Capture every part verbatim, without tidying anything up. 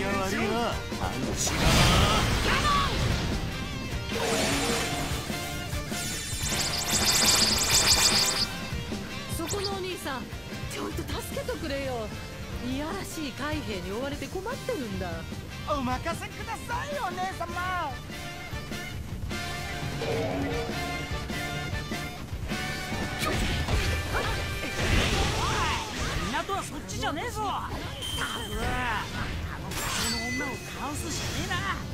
が悪いな。あの血がそこのお兄さん、ちゃんと助けてくれよ。いやらしい海兵に追われて困ってるんだ。 お任せください、お姉様。港はそっちじゃねえぞ。たぶんあの風の女を倒すしかねえな。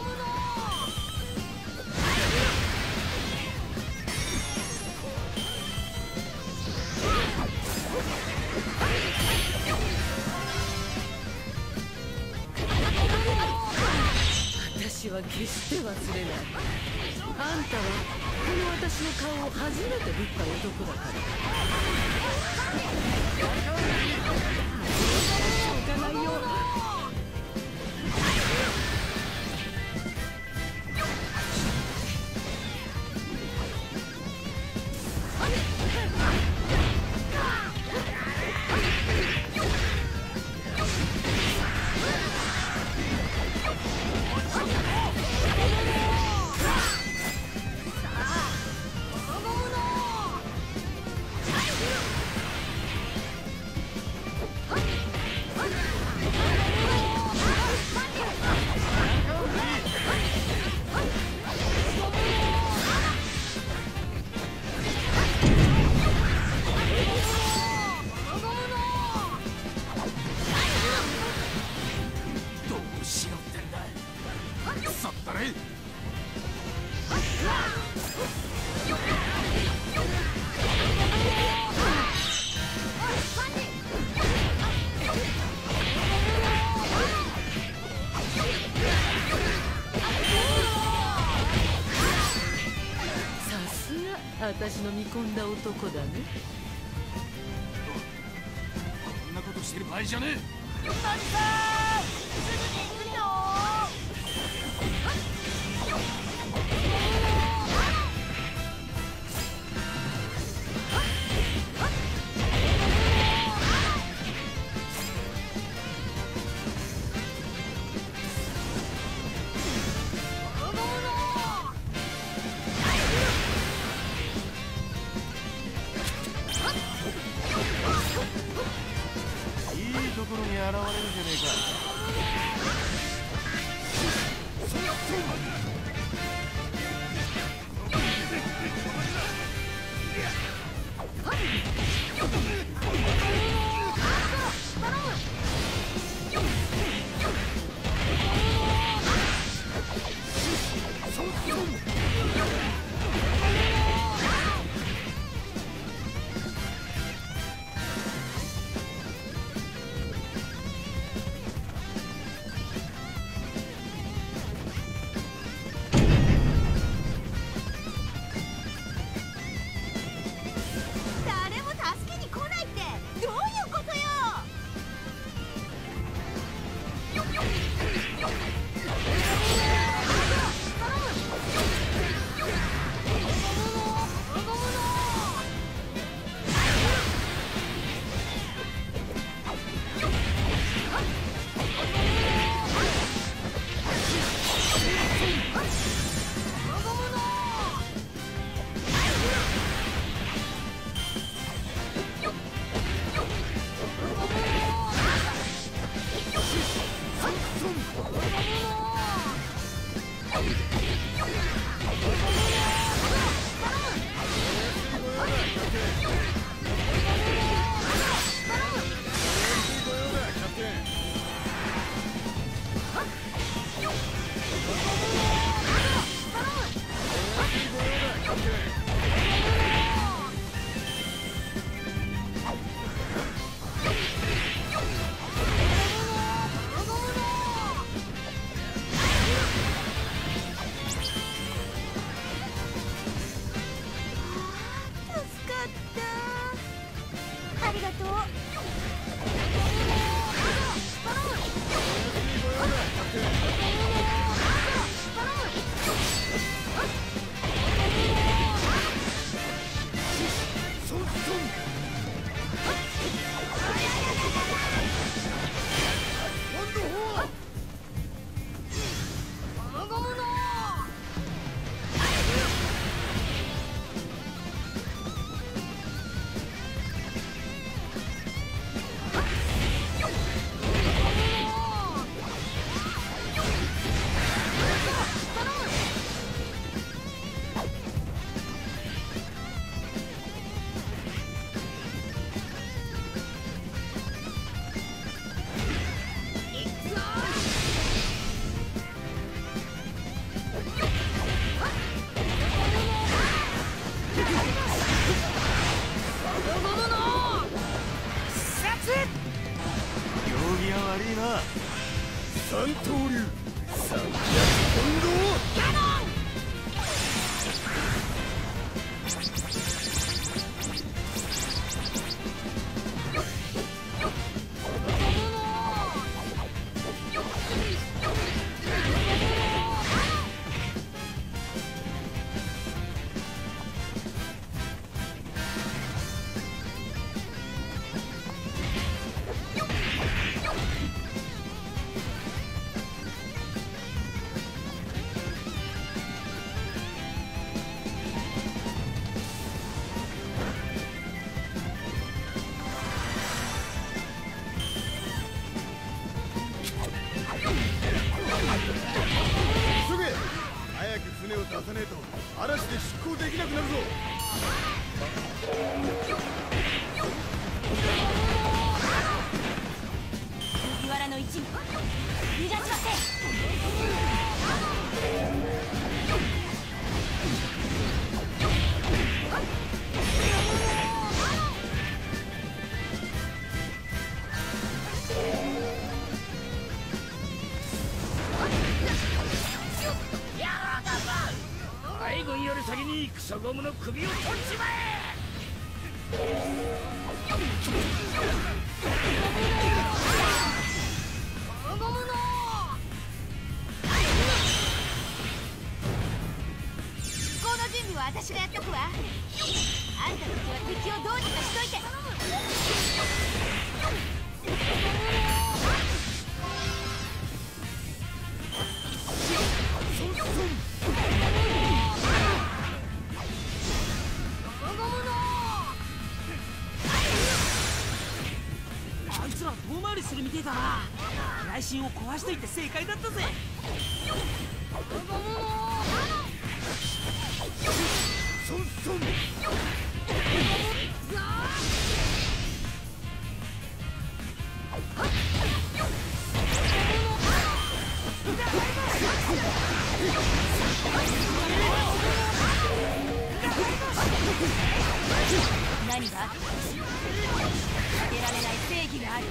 私は決して忘れない。あんたはこの私の顔を初めて見た男だから。しょうがないよ。私の見込んだ男だね。 こんなことしてる場合じゃねえ。 よかった、すぐに行くよ。 ところに現れるじゃねえか。 な。 三刀流三百本堂キャノン。船を出さねえと嵐で出港できなくなるぞ。 麦わらの一味逃がしません。 海軍より先にクソゴムの首を取っちまえ。 ゴムの出航の準備は私がやっとくわ。あんたたちは敵をどうにかしといて。 あいつら遠回りするみてえだな。内心を壊しといて正解だったぜ。 ソンソン何が避けられない正義がある。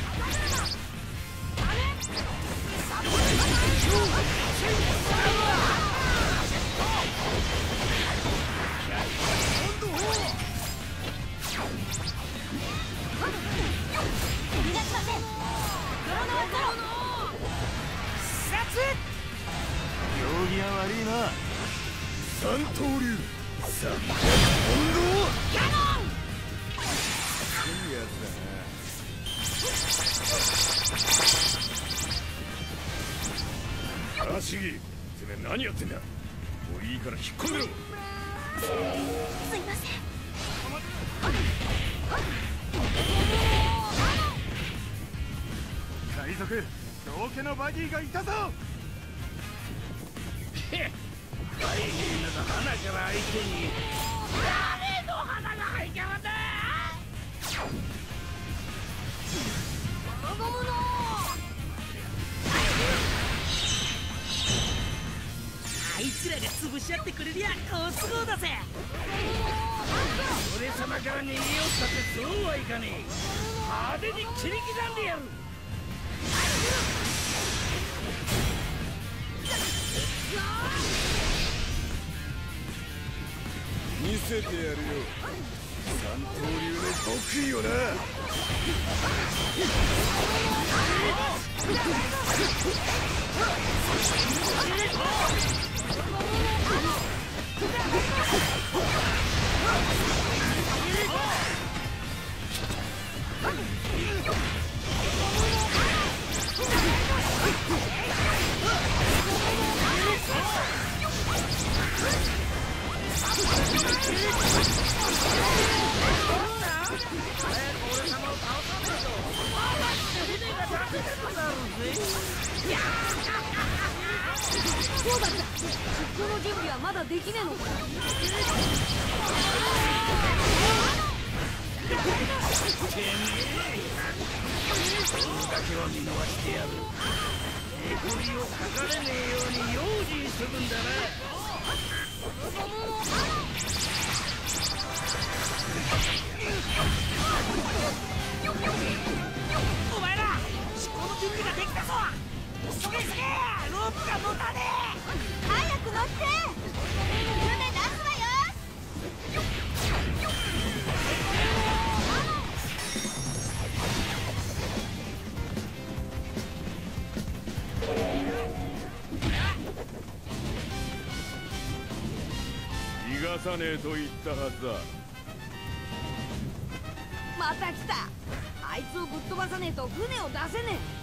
逃がしません。泥の泥行儀は悪いな。 三刀流三百本堂キャノン。 いいやつだな。嵐木、てめえ何やってんだ。もういいから引っ込んでろ。 すいません。 海賊道家のバギーがいたぞ。 大変な花から相手に誰の花が入りやがった。 ゴムのあいつらが潰し合ってくれりゃ好都合だぜ。 俺様から逃げよったってそうはいかねえ。派手に切り刻んでやる。 見せてやるよ。三刀流の極意をな。 そうだった。出航の準備はまだできねえのか。 だけは見逃してやる。えこりをかかれねえように用心するんだな。 お前ら出航の準備ができたぞ。急げ急げ、ロープが持たねえ。 早く乗って船出すわよ。 逃がさねえと言ったはずだ。 また来た。あいつをぶっ飛ばさねえと船を出せねえ。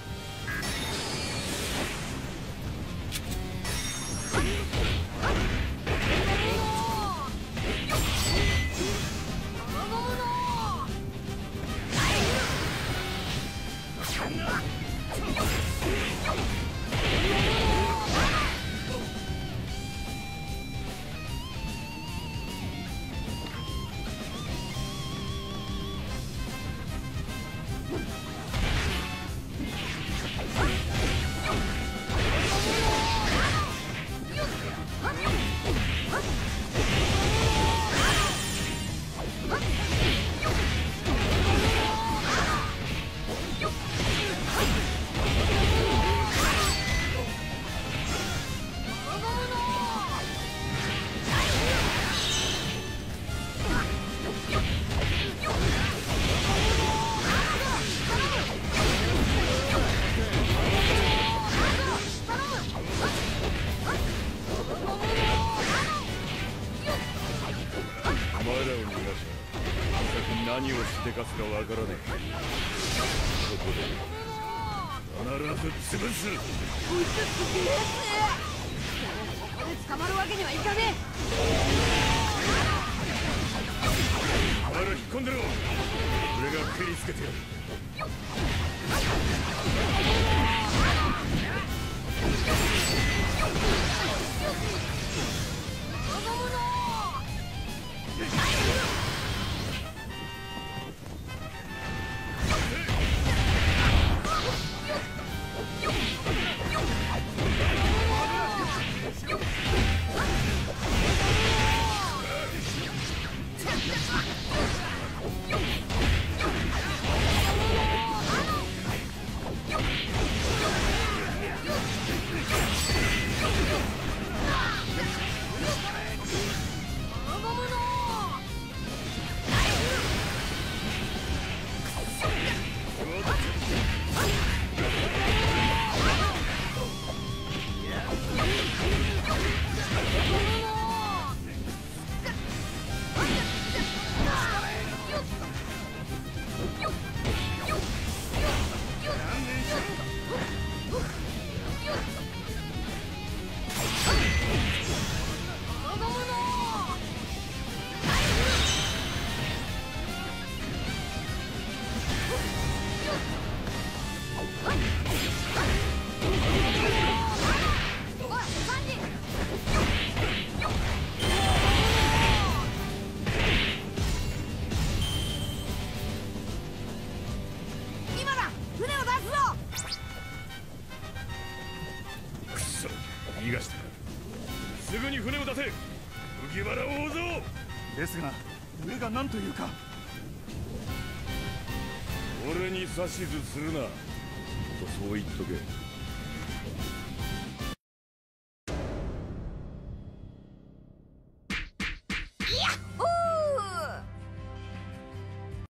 何をしてかすかわからねえ。ここで必ず潰す。 こいつすげえやつ。ここで捕まるわけにはいかねお前ら引っ込んでろ。俺が蹴りつけてやる。逃がしたか。すぐに船を出せ。麦わら大蔵ですが上が何というか。 俺に指図するなとそう言っとけ。